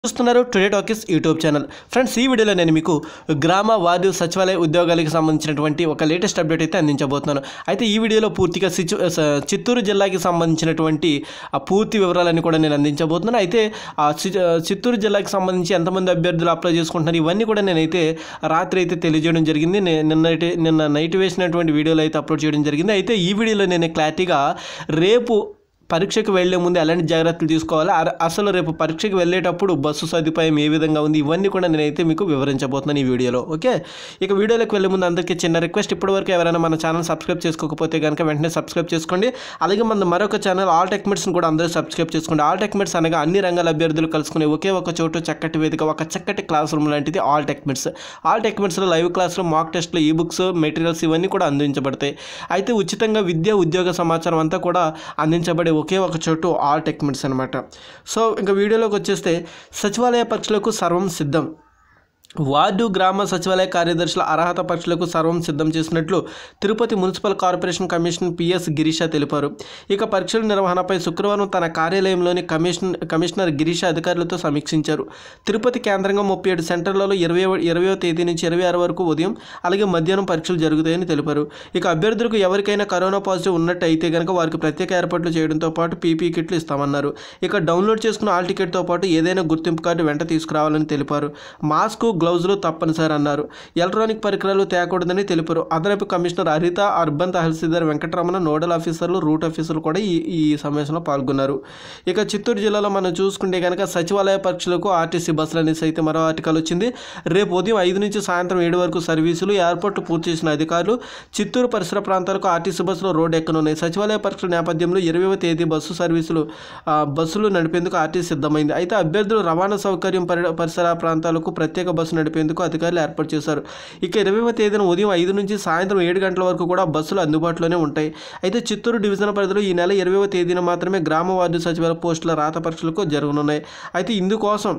చూస్తున్నారు today talkies YouTube channel. Friends, ఈ వీడియోలో నేను మీకు గ్రామ వార్డు సచివాలయ ఉద్యోగాలకు సంబంధించినటువంటి ఒక లేటెస్ట్ అప్డేట్ అయితే అందించబోతున్నాను. అయితే ఈ వీడియోలో పూర్తిగా చిత్తూరు జిల్లాకి సంబంధించినటువంటి ఆ పూర్తి వివరాలన్నీ కూడా నేను అందించబోతున్నాను. అయితే చిత్తూరు జిల్లాకి సంబంధించి ఎంతమంది అభ్యర్థులు అప్లై చేసుకుంటున్నారు ఇవన్నీ కూడా నేనైతే రాత్రి అయితే తెలియజేయడం జరిగింది. నిన్న నైట్ వేసినటువంటి వీడియోలో అయితే అప్లోడ్ చేయడం జరిగింది. అయితే ఈ వీడియోలో నేను క్లారిటీగా రేపు పరీక్షకు వెళ్లే ముందు ఎలాంటి జాగ్రత్తలు తీసుకోవాలి, అసలు రేపు పరీక్షకు వెళ్ళేటప్పుడు బస్సు సదుపాయం ఏ విధంగా ఉంది, ఇవన్నీ కూడా నేనైతే మీకు వివరించబోతున్నాను ఈ వీడియోలో. ఓకే, ఇక వీడియోలోకి వెళ్ళే ముందు అందరికీ చిన్న రిక్వెస్ట్, ఇప్పటివరకు ఎవరైనా మన ఛానల్ సబ్స్క్రైబ్ చేసుకోకపోతే కనుక వెంటనే సబ్స్క్రైబ్ చేసుకోండి. అలాగే మన మరొక ఛానల్ ఆల్ టెక్మెట్స్ని కూడా అందరూ సబ్స్క్రైబ్ చేసుకోండి. ఆల్ టెక్మెట్స్ అనగా అన్ని రంగాల అభ్యర్థులు కలుసుకునే ఒకే ఒక చోటు చక్కటి వేదిక, ఒక చక్కటి క్లాస్ రూమ్ లాంటిది ఆల్ టెక్మెట్స్. ఆల్ టెక్మెట్స్లో లైవ్ క్లాసులు, మాక్ టెస్ట్లు, ఈ బుక్స్, మెటీరియల్స్ ఇవన్నీ కూడా అందించబడతాయి. అయితే ఉచితంగా విద్య, ఉద్యోగ సమాచారం అంతా కూడా అందించబడే ఒకే ఒక చోటు ఆల్ టెక్మెట్స్ అనమాట. సో ఇంకా వీడియోలోకి వచ్చేస్తే, సచివాలయ పరీక్షలకు సర్వం సిద్ధం. వార్డు గ్రామ సచివాలయ కార్యదర్శుల అర్హత పరీక్షలకు సర్వం సిద్ధం చేసినట్లు Tirupati municipal corporation commissioner P S Girisha తెలిపారు. ఇక పరీక్షల నిర్వహణపై శుక్రవారం తన కార్యాలయంలోని కమిషనర్ గిరీష అధికారులతో సమీక్షించారు. తిరుపతి కేంద్రంగా 37 సెంటర్లలో 20వ తేదీ నుంచి 26 వరకు ఉదయం అలాగే మధ్యాహ్నం పరీక్షలు జరుగుతాయని తెలిపారు. ఇక అభ్యర్థులకు ఎవరికైనా కరోనా పాజిటివ్ ఉన్నట్టు అయితే కనుక వారికి ప్రత్యేక ఏర్పాట్లు చేయడంతో పాటు పీపీ కిట్లు ఇస్తామన్నారు. ఇక డౌన్లోడ్ చేసుకున్న ఆల్ టికెట్తో పాటు ఏదైనా గుర్తింపు కార్డు వెంట తీసుకురావాలని తెలిపారు. మాస్క్, గ్లౌజులు తప్పనిసరి అన్నారు. ఎలక్ట్రానిక్ పరికరాలు తేకూడదని తెలిపారు. అదనపు కమిషనర్ హరిత, అర్బన్ తహసీల్దార్ వెంకటరమణ, నోడల్ ఆఫీసర్లు, రూట్ ఆఫీసర్లు కూడా ఈ సమావేశంలో పాల్గొన్నారు. ఇక చిత్తూరు జిల్లాలో మనం చూసుకుంటే కనుక సచివాలయ పరీక్షలకు ఆర్టీసీ బస్సులు అనేసి అయితే మరో ఆర్టికల్ వచ్చింది. రేపు ఉదయం 5 నుంచి సాయంత్రం 7 వరకు సర్వీసులు. ఏర్పాట్లు పూర్తి చేసిన అధికారులు చిత్తూరు పరిసర ప్రాంతాలకు ఆర్టీసీ బస్సులు రోడ్డు ఎక్కనున్నాయి. సచివాలయ పరీక్షల నేపథ్యంలో 20వ తేదీ బస్సులు నడిపేందుకు ఆర్టీసీ సిద్ధమైంది. అయితే అభ్యర్థులు రవాణా సౌకర్యం పరిసర ప్రాంతాలకు ప్రత్యేక బస్సు నడిపేందుకు అధికారులు ఏర్పాటు చేశారు. ఇక 20వ తేదీన ఉదయం 5 నుంచి సాయంత్రం 7 గంటల వరకు కూడా బస్సులు అందుబాటులోనే ఉంటాయి. అయితే చిత్తూరు డివిజన్ పరిధిలో ఈ నెల 20వ తేదీన మాత్రమే గ్రామ వార్డు సచివాలయ పోస్టుల రాత పరీక్షలకు జరగనున్నాయి. అయితే ఇందుకోసం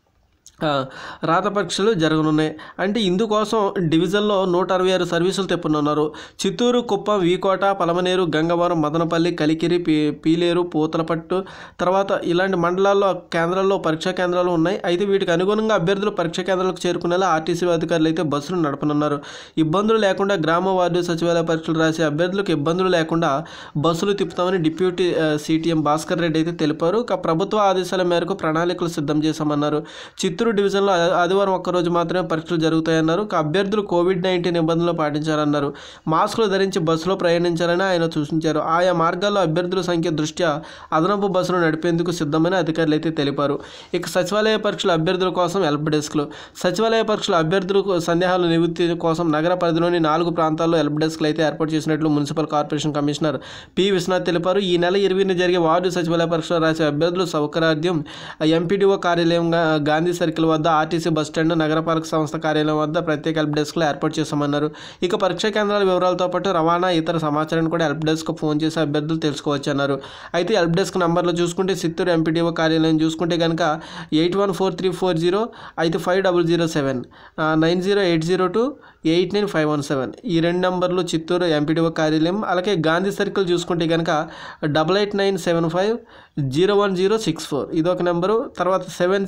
రాత పరీక్షలు జరగనున్నాయి. అంటే ఇందుకోసం డివిజన్లో 166 సర్వీసులు తెప్పనున్నారు. చిత్తూరు, కుప్పం, వీకోట, పలమనేరు, గంగవరం, మదనపల్లి, కలికిరి, పీలేరు, పూతలపట్టు తర్వాత ఇలాంటి కేంద్రాల్లో పరీక్షా కేంద్రాలు ఉన్నాయి. అయితే వీటికి అనుగుణంగా అభ్యర్థులు పరీక్షా కేంద్రాలకు చేరుకునేలా ఆర్టీసీ అధికారులు అయితే బస్సులు నడపనున్నారు. ఇబ్బందులు లేకుండా గ్రామ వార్డు సచివాలయ పరీక్షలు రాసే అభ్యర్థులకు ఇబ్బందులు లేకుండా బస్సులు తిప్పుతామని డిప్యూటీ సిటిఎం భాస్కర్ రెడ్డి అయితే తెలిపారు. ప్రభుత్వ ఆదేశాల మేరకు ప్రణాళికలు సిద్ధం చేశామన్నారు. చిత్తూరు డివిజన్లో ఆదివారం ఒక్కరోజు మాత్రమే పరీక్షలు జరుగుతాయన్నారు. అభ్యర్థులు కోవిడ్-19 నిబంధనలు పాటించారన్నారు. మాస్కులు ధరించి బస్సులో ప్రయాణించాలని ఆయన సూచించారు. ఆయా మార్గాల్లో అభ్యర్థుల సంఖ్య దృష్ట్యా అదనపు బస్సులు నడిపేందుకు సిద్ధమని అధికారులు అయితే తెలిపారు. ఇక సచివాలయ పరీక్షల అభ్యర్థుల కోసం హెల్ప్ డెస్క్లు. సచివాలయ పరీక్షల అభ్యర్థులకు సందేహాల నివృత్తి కోసం నగర పరిధిలోని 4 ప్రాంతాల్లో హెల్ప్ డెస్క్లు అయితే ఏర్పాటు చేసినట్లు municipal corporation commissioner P Vishwanath తెలిపారు. ఈ నెల 20న జరిగే వార్డు సచివాలయ పరీక్షలు రాసే అభ్యర్థులు సౌకర్యార్థం ఎంపీడీఓ కార్యాలయం, గాంధీ సర్కిల్ వద్ద, ఆర్టీసీ బస్టాండ్, నగరపాలక సంస్థ కార్యాలయం వద్ద ప్రత్యేక హెల్ప్ డెస్క్లు ఏర్పాటు చేస్తామన్నారు. ఇక పరీక్షా కేంద్రాల వివరాలతో పాటు రవాణా, ఇతర సమాచారాన్ని కూడా హెల్ప్ డెస్క్ ఫోన్ చేసి అభ్యర్థులు తెలుసుకోవచ్చు అన్నారు. అయితే హెల్ప్ డెస్క్ నంబర్లు చూసుకుంటే చిత్తూరు ఎంపీడీఓ కార్యాలయం చూసుకుంటే కనుక 814340 అయితే 5007 90802 89517 ఈ 2 నంబర్లు చిత్తూరు ఎంపీడీఓ కార్యాలయం. అలాగే గాంధీ సర్కిల్ చూసుకుంటే కనుక 889750 01064 ఇదొక నెంబరు. తర్వాత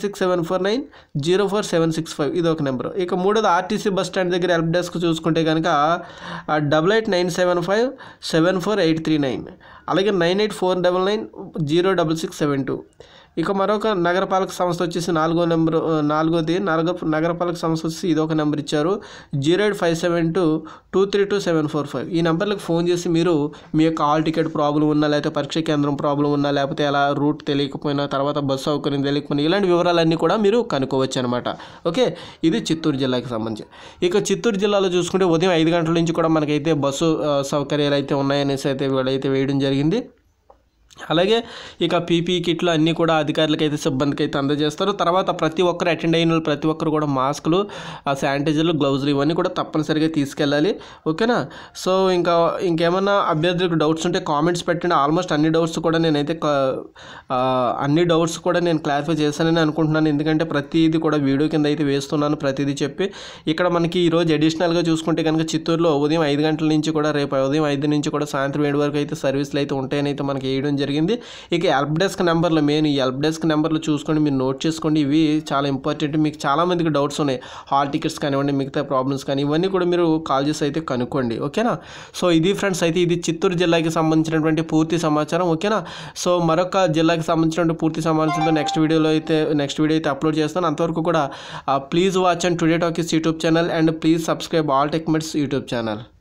7674904765 ఇదొక నెంబరు. ఇక మూడోది ఆర్టీసీ బస్ స్టాండ్ దగ్గర హెల్ప్ డెస్క్ చూసుకుంటే కనుక 889757 74839 అలాగే 9849906672. ఇక మరొక నగరపాలక సంస్థ వచ్చేసి నాలుగోది నగరపాలక సంస్థ వచ్చేసి ఇదొక నెంబర్ ఇచ్చారు, 08572232745. ఈ నెంబర్లకు ఫోన్ చేసి మీరు మీ యొక్క హాల్ టికెట్ ప్రాబ్లం ఉన్నా, లేకపోతే పరీక్ష కేంద్రం ప్రాబ్లం ఉన్నా, లేకపోతే ఎలా రూట్ తెలియకపోయినా, తర్వాత బస్సు సౌకర్యం తెలియకపోయినా ఇలాంటి వివరాలన్నీ కూడా మీరు కనుక్కోవచ్చు అనమాట. ఓకే, ఇది చిత్తూరు జిల్లాకి సంబంధించి. ఇక చిత్తూరు జిల్లాలో చూసుకుంటే ఉదయం 5 గంటల నుంచి కూడా మనకైతే బస్సు సౌకర్యాలు అయితే ఉన్నాయనేసి అయితే వీళ్ళైతే వేయడం జరిగింది. అలాగే ఇక పీపీ కిట్లు అన్నీ కూడా అధికారులకైతే సిబ్బందికి అయితే అందజేస్తారు. తర్వాత ప్రతి ఒక్కరు అటెండ్ అయిన ప్రతి ఒక్కరు కూడా మాస్కులు, శానిటైజర్లు, గ్లౌజులు ఇవన్నీ కూడా తప్పనిసరిగా తీసుకెళ్ళాలి. ఓకేనా? సో ఇంకేమన్నా అభ్యర్థులకు డౌట్స్ ఉంటే కామెంట్స్ పెట్టండి. ఆల్మోస్ట్ అన్ని డౌట్స్ కూడా నేను క్లారిఫై చేశానని అనుకుంటున్నాను. ఎందుకంటే ప్రతిదీ కూడా వీడియో కింద అయితే వేస్తున్నాను, ప్రతిదీ చెప్పి. ఇక్కడ మనకి ఈరోజు అడిషనల్గా చూసుకుంటే కనుక చిత్తూరులో ఉదయం 5 గంటల నుంచి కూడా రేపు ఉదయం 5 నుంచి కూడా సాయంత్రం 7 వరకు అయితే సర్వీసులు అయితే ఉంటాయని అయితే మనకి వేయడం జరిగింది. ఇక హెల్ప్ డెస్క్ నెంబర్లు మెయిన్ ఈ హెల్ప్ డెస్క్ నెంబర్లు చూసుకోండి, మీరు నోట్ చేసుకోండి. ఇవి చాలా ఇంపార్టెంట్. మీకు చాలామందికి డౌట్స్ ఉన్నాయి, హాల్ టికెట్స్ కానివ్వండి, మిగతా ప్రాబ్లమ్స్ కానీ ఇవన్నీ కూడా మీరు కాల్ చేసి అయితే కనుక్కోండి. ఓకేనా. సో ఇది ఫ్రెండ్స్, అయితే ఇది చిత్తూరు జిల్లాకి సంబంధించినటువంటి పూర్తి సమాచారం. ఓకేనా. సో మరొక జిల్లాకి సంబంధించినటువంటి పూర్తి సమాచారంతో నెక్స్ట్ వీడియో అయితే అప్లోడ్ చేస్తాను. అంతవరకు కూడా please watch and today talkies YouTube channel and please subscribe all tech mates YouTube channel.